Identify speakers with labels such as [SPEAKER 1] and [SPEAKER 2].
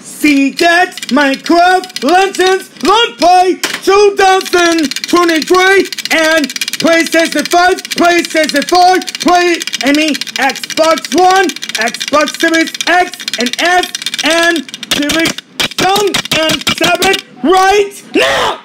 [SPEAKER 1] See that Minecraft Legends Longplay 2023 and PlayStation 5, PlayStation 4, Xbox One, Xbox Series X and S, and Series 7 right now!